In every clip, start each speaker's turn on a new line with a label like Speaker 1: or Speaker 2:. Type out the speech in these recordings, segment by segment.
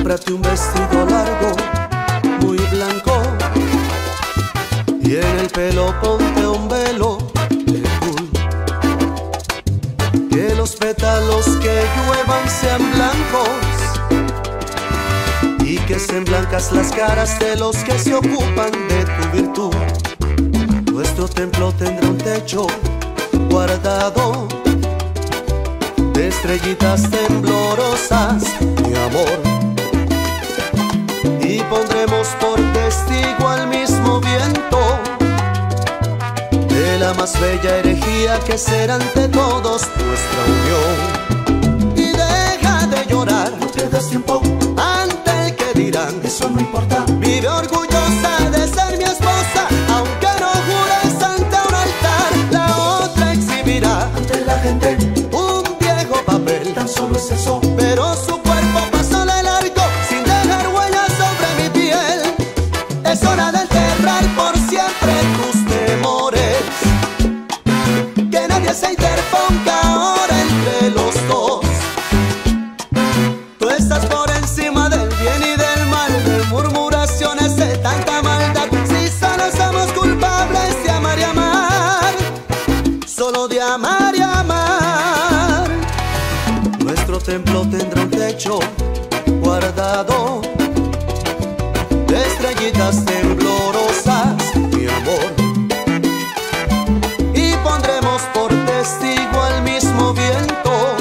Speaker 1: Cómprate un vestido largo, muy blanco, y en el pelo ponte un velo de tul. Que los pétalos que lluevan sean blancos y que sean blancas las caras de los que se ocupan de tu virtud. Nuestro templo tendrá un techo guardado de estrellitas temblorosas, mi amor, y pondremos por testigo al mismo viento de la más bella herejía que será ante todos nuestra unión. Y deja de llorar, no pierdas tiempo ante el que dirán, eso no importa. Vive orgullosa de ser mi esposa, aunque no jures ante un altar. La otra exhibirá ante la gente un viejo papel, tan solo es eso, pero su cuerpo pasó de largo sin dejar huellas sobre mi piel. Es hora de enterrar por siempre tus temores, que nadie se interponga ahora entre los dos. Tú estás por encima del bien y del mal, de murmuraciones de tanta maldad. Si solo somos culpables de amar y amar, solo de amar y amar. Nuestro templo tendrá un techo guardado de estrellitas temblorosas, mi amor, y pondremos por testigo al mismo viento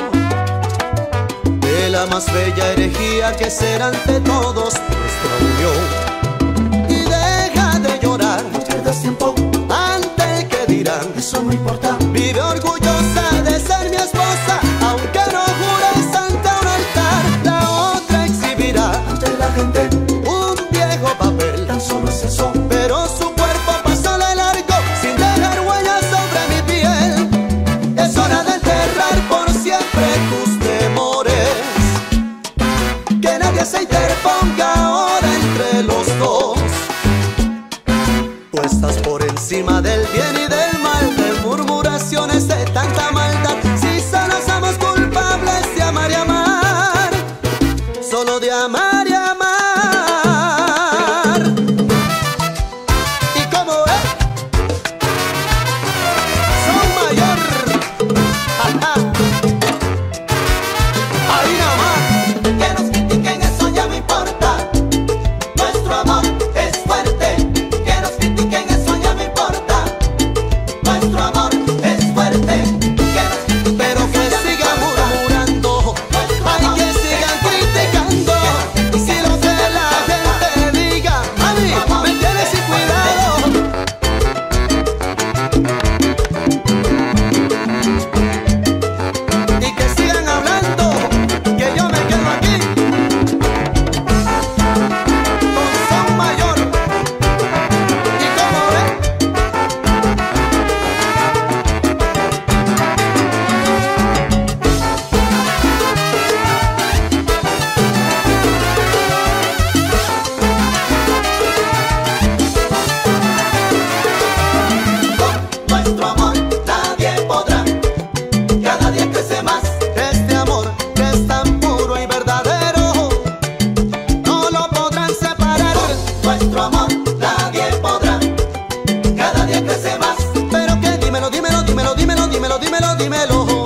Speaker 1: de la más bella herejía que será ante todos nuestra unión. Y deja de llorar, no pierdas tiempo ante el que dirán, eso no importa. Vive orgullosa de ser mi esposa, aunque no jures ante un altar. La otra exhibirá ante la gente un viejo papel, tan solo es eso, pero su cuerpo pasó de largo sin dejar huellas sobre mi piel. Es hora de enterrar por siempre tus temores, que nadie se interponga ahora entre los dos. Tú estás por encima del bien y del mal, de murmuraciones de tanta maldad. Si solo somos culpables de amar y amar, solo de amar y amar. ¿Y cómo es? Son mayor. Ajá. Ahí nomás.
Speaker 2: Que nos critiquen, eso ya no importa. Nuestro amor es fuerte. Que nos critiquen, eso ya no importa. Nuestro amor es fuerte. Que nos critiquen,
Speaker 1: Pero que sigan murmurando, hay que sigan criticando. Y si lo que la gente diga, a mí me tienes sin cuidado. Y que sigan hablando, que yo me quedo aquí con Son Mayor. ¿Y cómo ves?
Speaker 2: con nuestro amor nadie podrá. Cada día crece más.
Speaker 1: Este amor que es tan puro y verdadero, no lo podrán separar.
Speaker 2: Nuestro amor nadie podrá. Cada día crece más.
Speaker 1: Pero que dímelo, dímelo, dímelo, dímelo, dímelo, dímelo, dímelo.